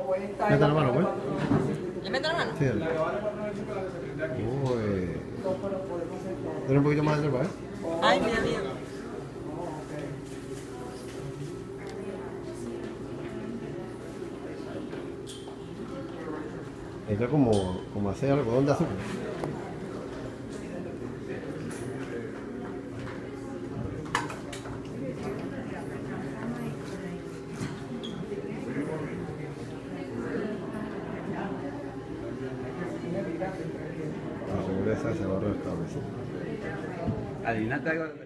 Mete la mano, pues. ¿Le meto la mano? Sí, dale. Uy. Dale un poquito más de atrás, ¿eh? Ay, me da miedo. Esto es como hacer algodón de azúcar. La regresa se va a restablecer. Adivínate algo.